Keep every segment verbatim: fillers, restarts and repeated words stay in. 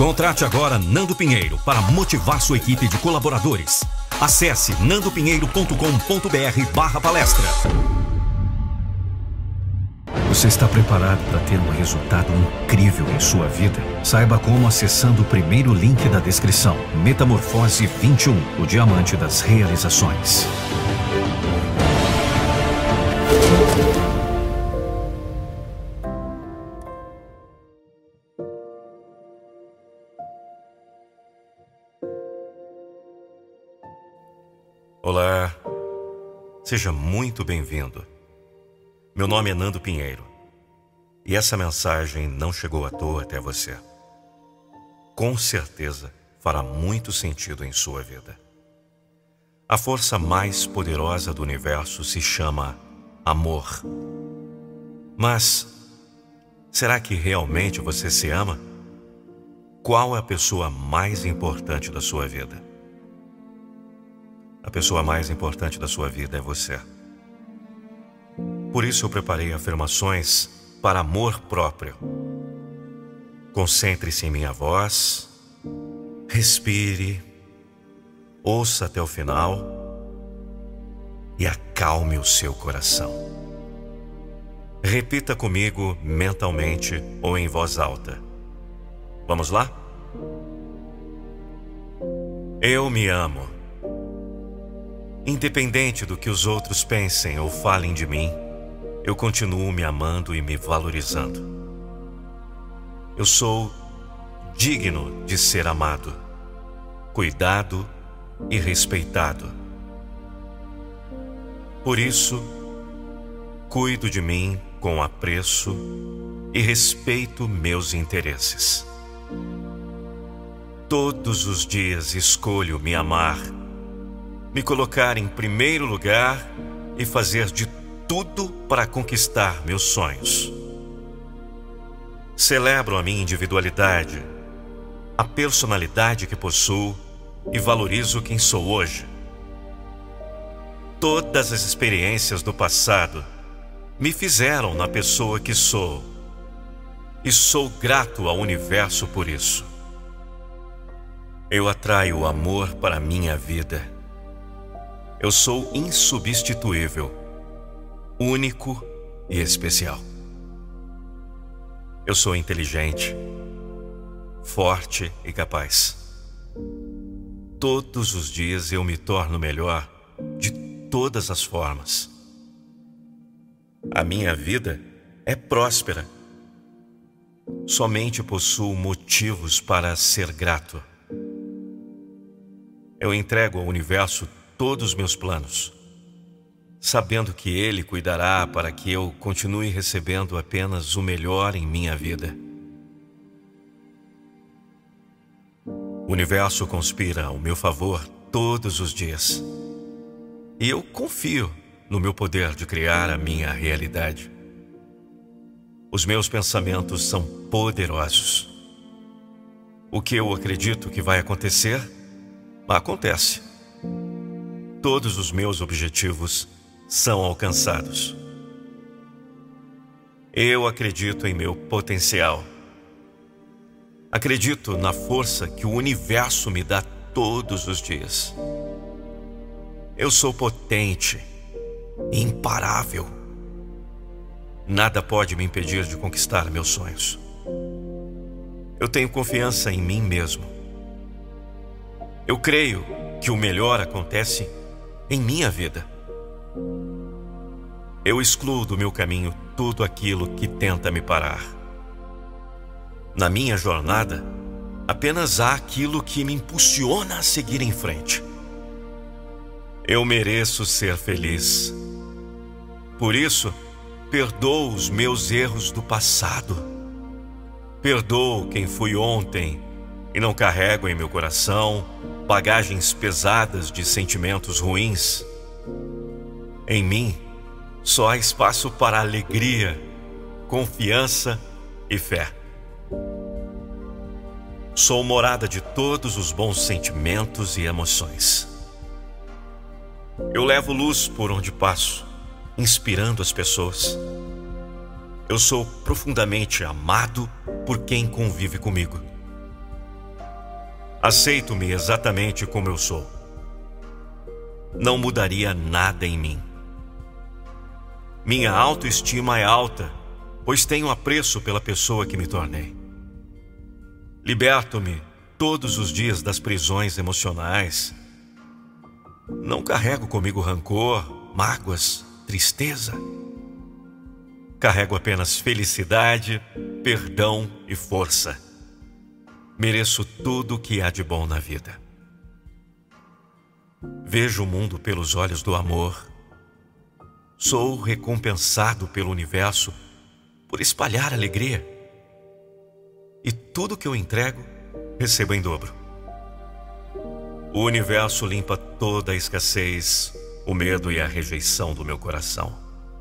Contrate agora Nando Pinheiro para motivar sua equipe de colaboradores. Acesse nando pinheiro ponto com ponto br barra palestra. Você está preparado para ter um resultado incrível em sua vida? Saiba como acessando o primeiro link da descrição. Metamorfose vinte e um, o diamante das realizações. Olá, seja muito bem-vindo. Meu nome é Nando Pinheiro e essa mensagem não chegou à toa até você. Com certeza fará muito sentido em sua vida. A força mais poderosa do universo se chama amor. Mas será que realmente você se ama? Qual é a pessoa mais importante da sua vida? A pessoa mais importante da sua vida é você. Por isso eu preparei afirmações para amor próprio. Concentre-se em minha voz, respire, ouça até o final e acalme o seu coração. Repita comigo mentalmente ou em voz alta. Vamos lá? Eu me amo. Independente do que os outros pensem ou falem de mim, eu continuo me amando e me valorizando. Eu sou digno de ser amado, cuidado e respeitado. Por isso, cuido de mim com apreço e respeito meus interesses. Todos os dias escolho me amar, me colocar em primeiro lugar e fazer de tudo para conquistar meus sonhos. Celebro a minha individualidade, a personalidade que possuo e valorizo quem sou hoje. Todas as experiências do passado me fizeram na pessoa que sou e sou grato ao universo por isso. Eu atraio o amor para a minha vida. Eu sou insubstituível, único e especial. Eu sou inteligente, forte e capaz. Todos os dias eu me torno melhor de todas as formas. A minha vida é próspera. Somente possuo motivos para ser grato. Eu entrego ao universo todos os meus planos, sabendo que Ele cuidará para que eu continue recebendo apenas o melhor em minha vida. O universo conspira ao meu favor todos os dias, e eu confio no meu poder de criar a minha realidade. Os meus pensamentos são poderosos. O que eu acredito que vai acontecer, acontece. Todos os meus objetivos são alcançados. Eu acredito em meu potencial. Acredito na força que o universo me dá todos os dias. Eu sou potente e imparável. Nada pode me impedir de conquistar meus sonhos. Eu tenho confiança em mim mesmo. Eu creio que o melhor acontece em minha vida. Eu excluo do meu caminho tudo aquilo que tenta me parar. Na minha jornada, apenas há aquilo que me impulsiona a seguir em frente. Eu mereço ser feliz. Por isso, perdoo os meus erros do passado. Perdoo quem fui ontem e não carrego em meu coração bagagens pesadas de sentimentos ruins. Em mim, só há espaço para alegria, confiança e fé. Sou morada de todos os bons sentimentos e emoções. Eu levo luz por onde passo, inspirando as pessoas. Eu sou profundamente amado por quem convive comigo. Aceito-me exatamente como eu sou. Não mudaria nada em mim. Minha autoestima é alta, pois tenho apreço pela pessoa que me tornei. Liberto-me todos os dias das prisões emocionais. Não carrego comigo rancor, mágoas, tristeza. Carrego apenas felicidade, perdão e força. Mereço tudo o que há de bom na vida. Vejo o mundo pelos olhos do amor. Sou recompensado pelo universo por espalhar alegria. E tudo que eu entrego, recebo em dobro. O universo limpa toda a escassez, o medo e a rejeição do meu coração.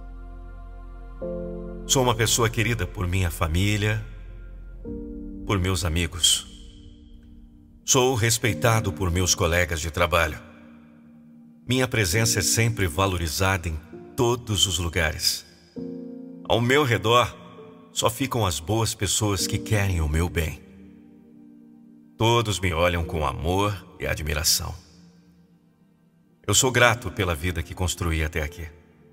Sou uma pessoa querida por minha família, por meus amigos. Sou respeitado por meus colegas de trabalho. Minha presença é sempre valorizada em todos os lugares. Ao meu redor, só ficam as boas pessoas que querem o meu bem. Todos me olham com amor e admiração. Eu sou grato pela vida que construí até aqui.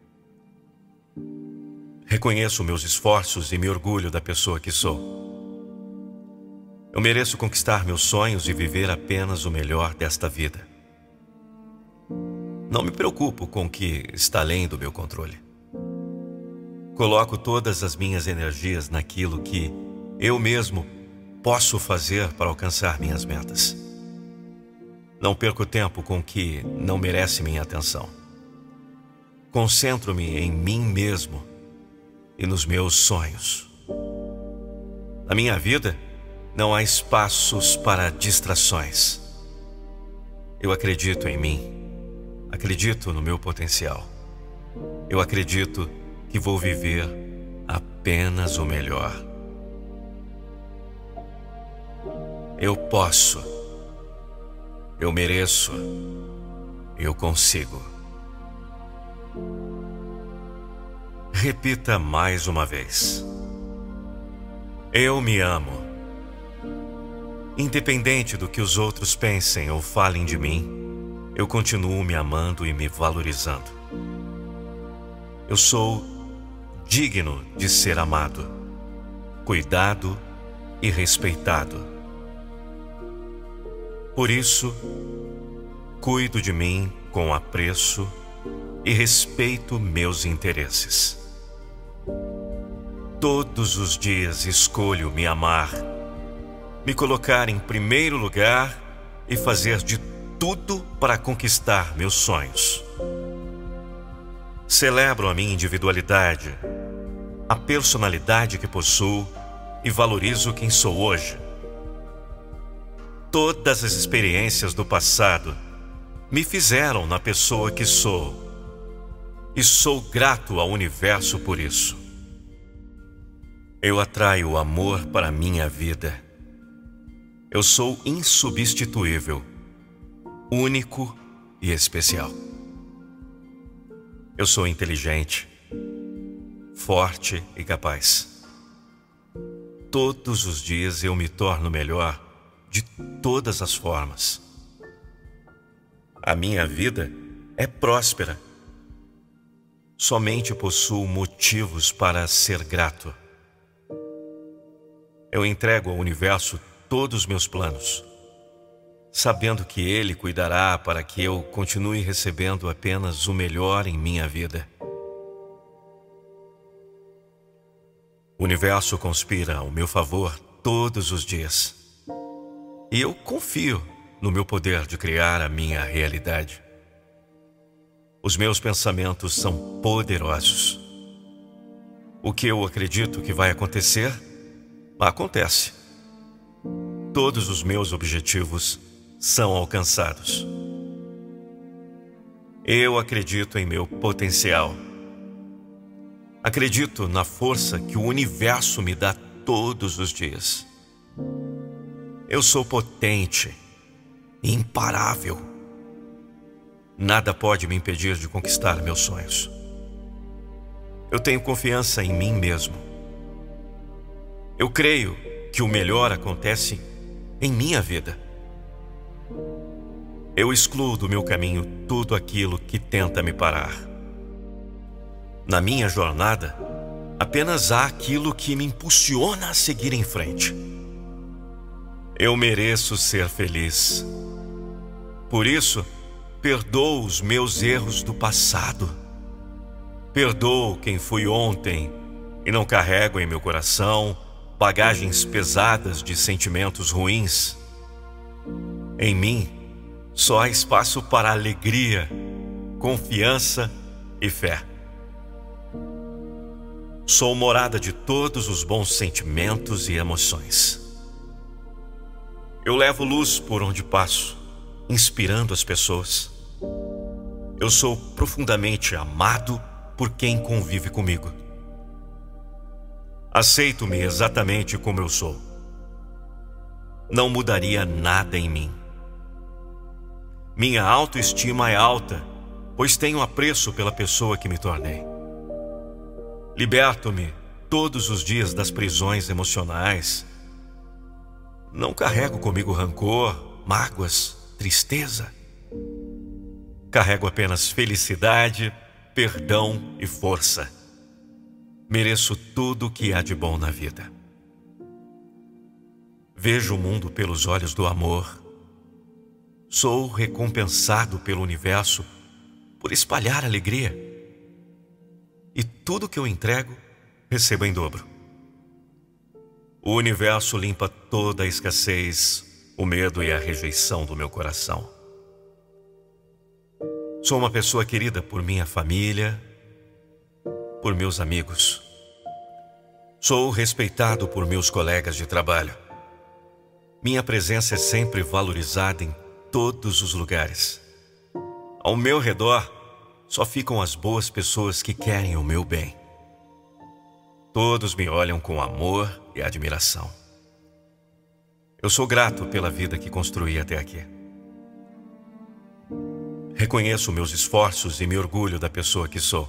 Reconheço meus esforços e me orgulho da pessoa que sou. Eu mereço conquistar meus sonhos e viver apenas o melhor desta vida. Não me preocupo com o que está além do meu controle. Coloco todas as minhas energias naquilo que eu mesmo posso fazer para alcançar minhas metas. Não perco tempo com o que não merece minha atenção. Concentro-me em mim mesmo e nos meus sonhos. Na minha vida, não há espaços para distrações. Eu acredito em mim. Acredito no meu potencial. Eu acredito que vou viver apenas o melhor. Eu posso. Eu mereço. Eu consigo. Repita mais uma vez. Eu me amo. Independente do que os outros pensem ou falem de mim, eu continuo me amando e me valorizando. Eu sou digno de ser amado, cuidado e respeitado. Por isso, cuido de mim com apreço e respeito meus interesses. Todos os dias escolho me amar, me colocar em primeiro lugar e fazer de tudo para conquistar meus sonhos. Celebro a minha individualidade, a personalidade que possuo e valorizo quem sou hoje. Todas as experiências do passado me fizeram na pessoa que sou e sou grato ao universo por isso. Eu atraio o amor para a minha vida. Eu sou insubstituível, único e especial. Eu sou inteligente, forte e capaz. Todos os dias eu me torno melhor de todas as formas. A minha vida é próspera. Somente possuo motivos para ser grato. Eu entrego ao universo todos os meus planos, sabendo que Ele cuidará para que eu continue recebendo apenas o melhor em minha vida. O universo conspira ao meu favor todos os dias. E eu confio no meu poder de criar a minha realidade. Os meus pensamentos são poderosos. O que eu acredito que vai acontecer, acontece. Todos os meus objetivos são alcançados. Eu acredito em meu potencial. Acredito na força que o universo me dá todos os dias. Eu sou potente, imparável. Nada pode me impedir de conquistar meus sonhos. Eu tenho confiança em mim mesmo. Eu creio que o melhor acontece em minha vida. Eu excluo do meu caminho tudo aquilo que tenta me parar. Na minha jornada, apenas há aquilo que me impulsiona a seguir em frente. Eu mereço ser feliz. Por isso, perdoo os meus erros do passado. Perdoo quem fui ontem e não carrego em meu coração bagagens pesadas de sentimentos ruins. Em mim, só há espaço para alegria, confiança e fé. Sou morada de todos os bons sentimentos e emoções. Eu levo luz por onde passo, inspirando as pessoas. Eu sou profundamente amado por quem convive comigo. Aceito-me exatamente como eu sou. Não mudaria nada em mim. Minha autoestima é alta, pois tenho apreço pela pessoa que me tornei. Liberto-me todos os dias das prisões emocionais. Não carrego comigo rancor, mágoas, tristeza. Carrego apenas felicidade, perdão e força. Mereço tudo o que há de bom na vida. Vejo o mundo pelos olhos do amor. Sou recompensado pelo universo por espalhar alegria. E tudo que eu entrego, recebo em dobro. O universo limpa toda a escassez, o medo e a rejeição do meu coração. Sou uma pessoa querida por minha família, por meus amigos. Sou respeitado por meus colegas de trabalho. Minha presença é sempre valorizada em todos os lugares. Ao meu redor, só ficam as boas pessoas que querem o meu bem. Todos me olham com amor e admiração. Eu sou grato pela vida que construí até aqui. Reconheço meus esforços e me orgulho da pessoa que sou.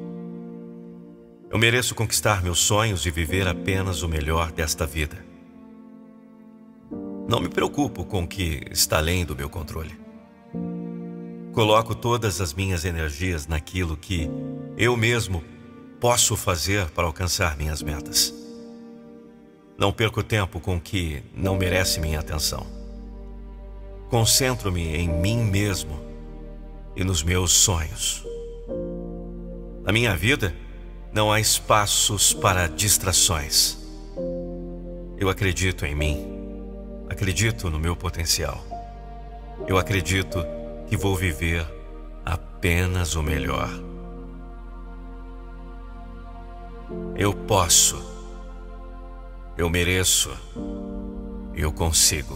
Eu mereço conquistar meus sonhos e viver apenas o melhor desta vida. Não me preocupo com o que está além do meu controle. Coloco todas as minhas energias naquilo que eu mesmo posso fazer para alcançar minhas metas. Não perco tempo com o que não merece minha atenção. Concentro-me em mim mesmo e nos meus sonhos. Na minha vida, não há espaços para distrações. Eu acredito em mim. Acredito no meu potencial. Eu acredito que vou viver apenas o melhor. Eu posso. Eu mereço. Eu consigo.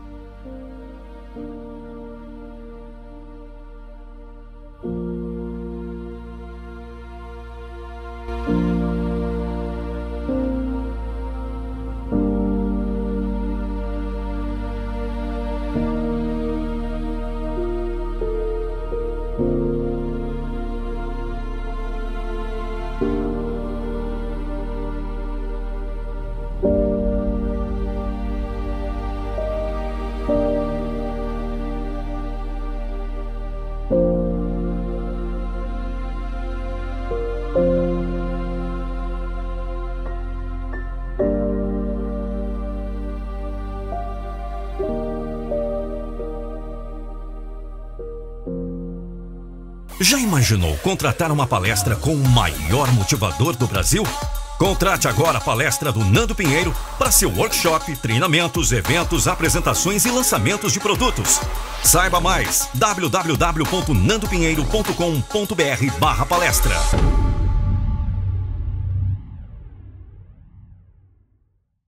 Já imaginou contratar uma palestra com o maior motivador do Brasil? Contrate agora a palestra do Nando Pinheiro para seu workshop, treinamentos, eventos, apresentações e lançamentos de produtos. Saiba mais, w w w ponto nando pinheiro ponto com ponto b r barra palestra.